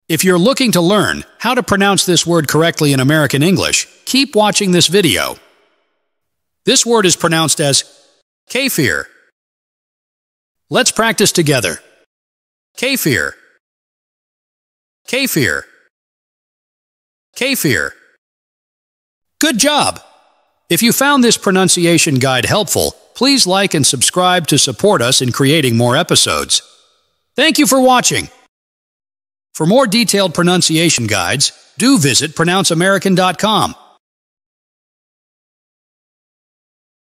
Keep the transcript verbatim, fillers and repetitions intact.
If you're looking to learn how to pronounce this word correctly in American English, keep watching this video. This word is pronounced as kefir. Let's practice together. Kefir. Kefir. Kefir. Good job! If you found this pronunciation guide helpful, please like and subscribe to support us in creating more episodes. Thank you for watching! For more detailed pronunciation guides, do visit pronounce american dot com.